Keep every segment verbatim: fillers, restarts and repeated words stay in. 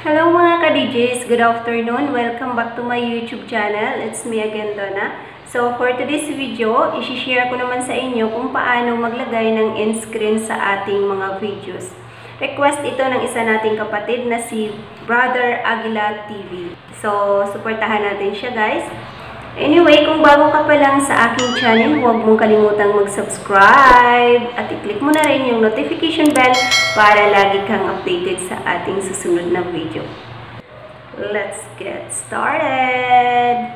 Hello mga ka-D Js! Good afternoon! Welcome back to my YouTube channel. It's me again, Dona. So, for today's video, isi-share ko naman sa inyo kung paano maglagay ng end screen sa ating mga videos. Request ito ng isa nating kapatid na si Brother Aguila T V. So, suportahan natin siya, guys. Anyway, kung bago ka pa lang sa aking channel, huwag mong kalimutang mag-subscribe at i-click mo na rin yung notification bell para lagi kang updated sa ating susunod na video. Let's get started!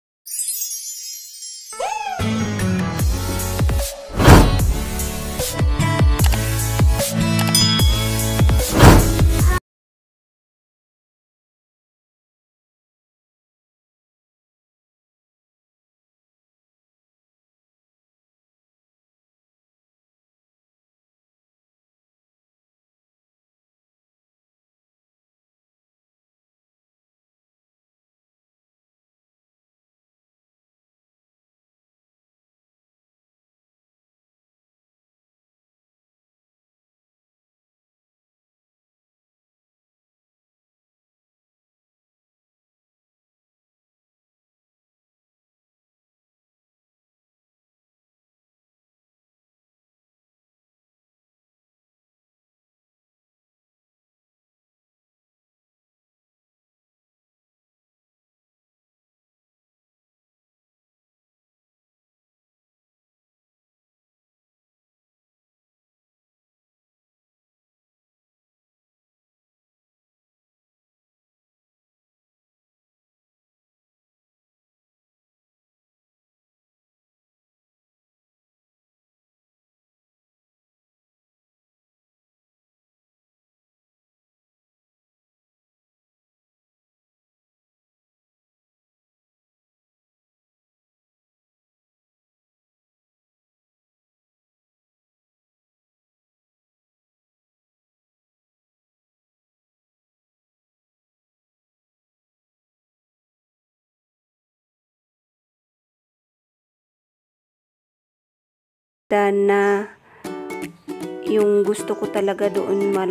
Na yung gusto ko talaga doon mal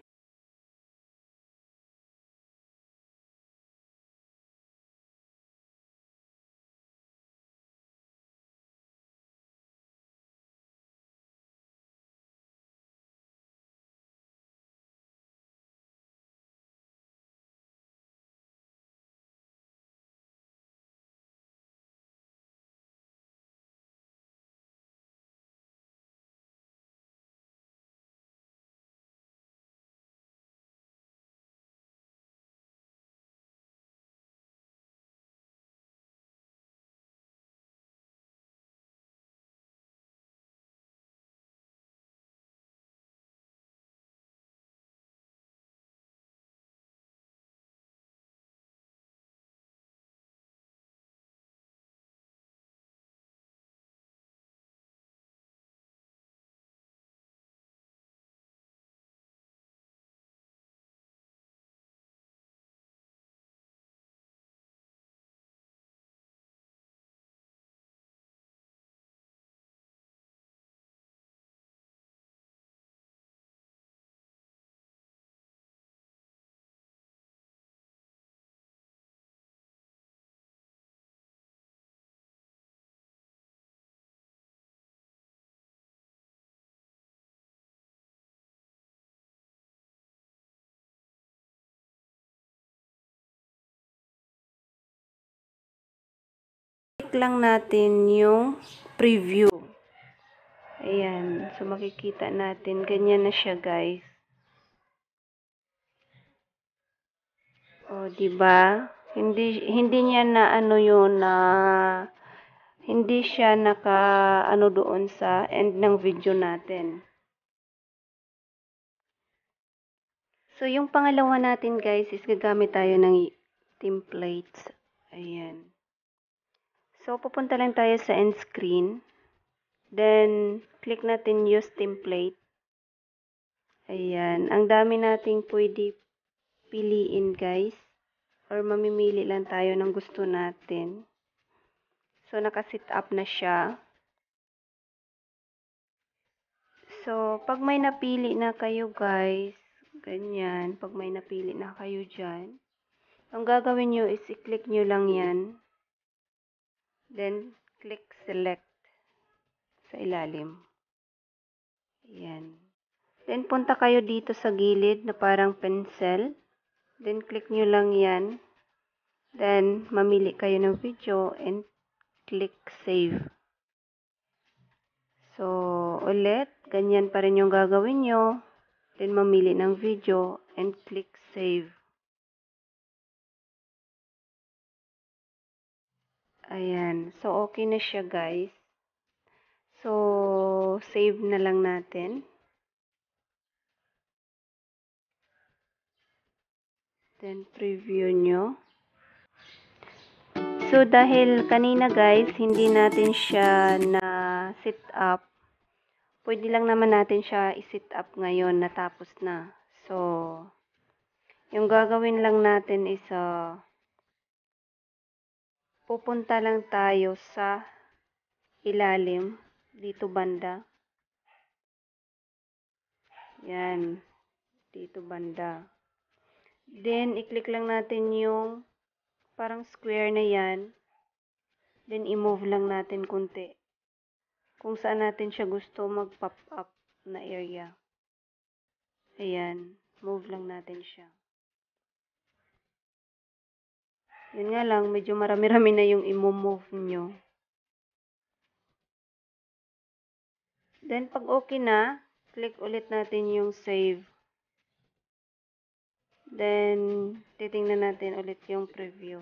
lang natin yung preview. Ayan. So, makikita natin. Ganyan na siya, guys. O, diba? Hindi, hindi niya na ano yun na hindi siya naka ano doon sa end ng video natin. So, yung pangalawa natin, guys, is gagamit tayo ng templates. Ayan. So, pupunta lang tayo sa end screen. Then, click natin use template. Ayan. Ang dami nating pwede piliin, guys. Or mamimili lang tayo ng gusto natin. So, nakasit up na siya. So, pag may napili na kayo, guys, ganyan. Pag may napili na kayo dyan, Ang gagawin nyo is i-click nyo lang yan. Then, click select sa ilalim. Ayan. Then, punta kayo dito sa gilid na parang pencil. Then, click nyo lang yan. Then, mamili kayo ng video and click save. So, ulit, ganyan pa rin yung gagawin nyo. Then, mamili ng video and click save. Ayan. So, okay na siya, guys. So, save na lang natin. Then, preview nyo. So, dahil kanina, guys, hindi natin siya na sit up, pwede lang naman natin siya i-sit up ngayon, natapos na. So, yung gagawin lang natin is, uh, pupunta lang tayo sa ilalim, dito banda. Yan, dito banda. Then, i-click lang natin yung parang square na yan. Then, i-move lang natin kunti. Kung saan natin siya gusto mag-pop up na area. Ayan, move lang natin siya. Yun nga lang, medyo marami-rami na yung i-move nyo. Then, pag okay na, click ulit natin yung save. Then, titingnan natin ulit yung preview.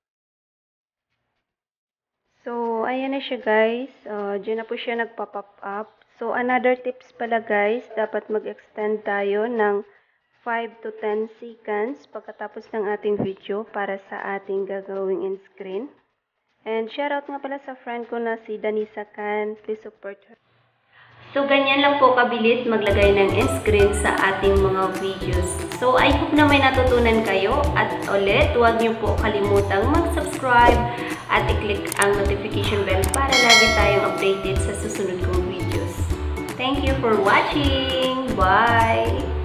So, ayan na siya, guys. Uh, diyan na po siya nagpa-pop up. So, another tips pala, guys, dapat mag-extend tayo ng five to ten seconds pagkatapos ng ating video para sa ating gagawing end screen. And shoutout nga pala sa friend ko na si Danisa Can. Please support her. So, ganyan lang po kabilis maglagay ng end screen sa ating mga videos. So, I hope na may natutunan kayo. At ulit, huwag niyo po kalimutang mag-subscribe at i-click ang notification bell para lagi tayong updated sa susunod kong videos. Thank you for watching! Bye!